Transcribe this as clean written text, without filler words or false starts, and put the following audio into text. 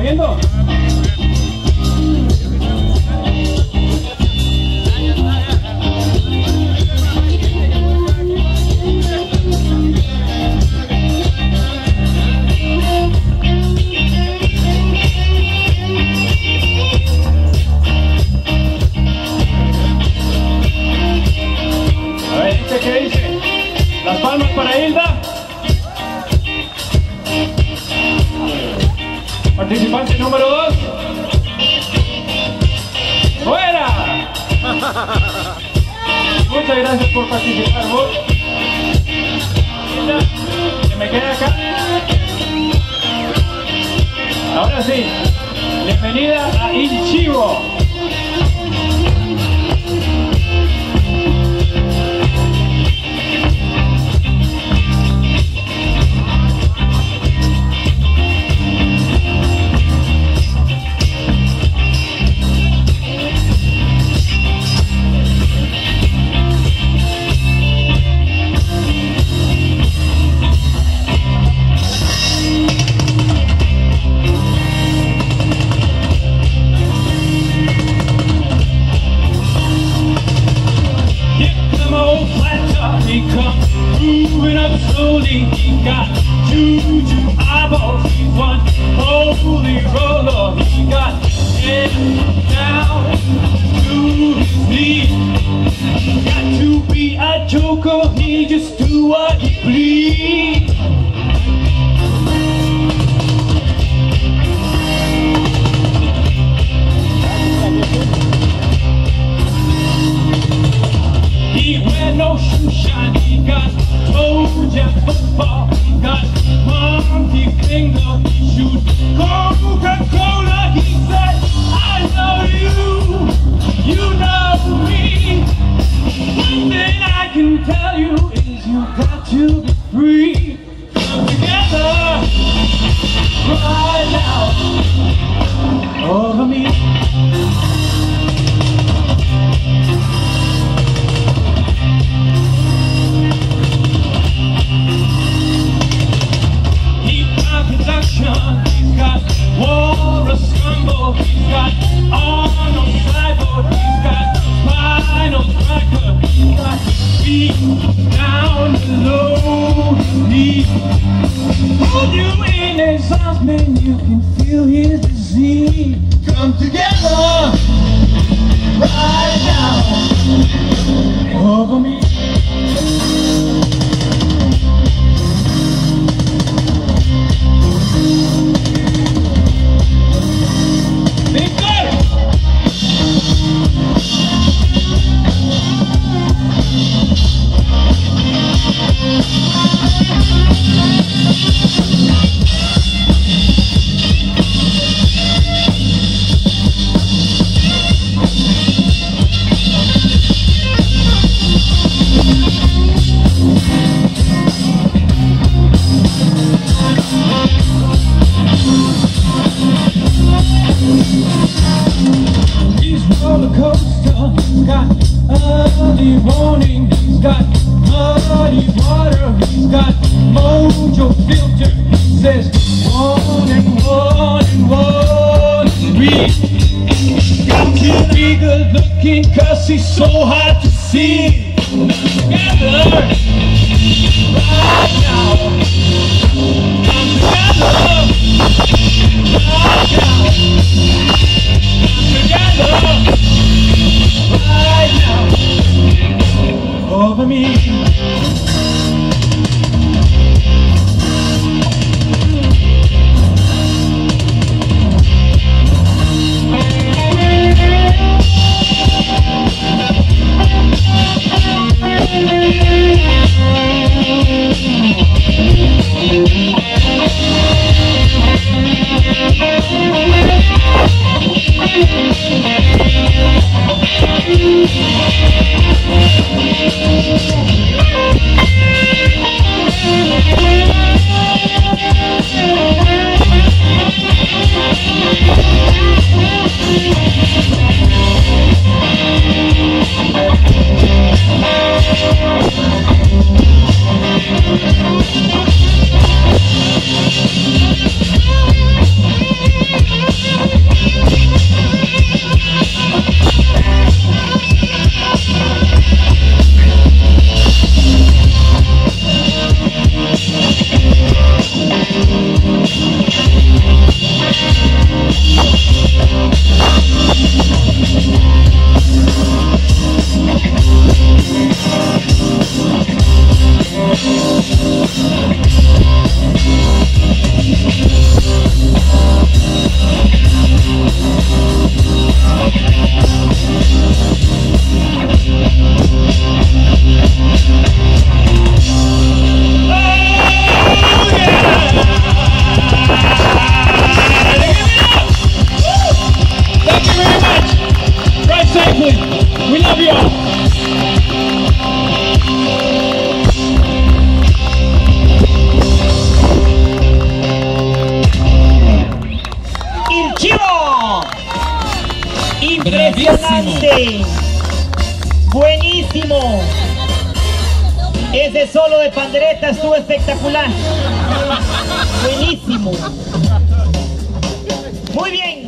moviendo? ¿Qué dice? Las palmas para Hilda. Participante número 2. ¡Fuera! Muchas gracias por participar, vos. Hilda, que me quede acá. Ahora sí, bienvenida a Chivo. He comes moving up slowly. He got two eyeballs. He's one holy roller. He got head down to his knees. Got to be a joker. He just do what he please. He wear no shoe shine, he got toe jam football, he got monkey finger, he shoots Coca-Cola. He said, I know you, you know me. One thing I can tell you is you got to be free. Come together right now over me. He's got war a scramble, he's got on a sideboard, he's got spinal cracker, he's got feet down below his knees. Hold you in his arms, man, you can feel his disease. Come together right now over me. Early warning, he's got muddy water, he's got mojo filter. He says 1 and 1 and 1 is 3. Got to be good looking cause he's so hard to see. Together right now. Come together right now. Come together right now over me. Chivo. Impresionante. Buenísimo. Ese solo de pandereta estuvo espectacular. Buenísimo. Muy bien.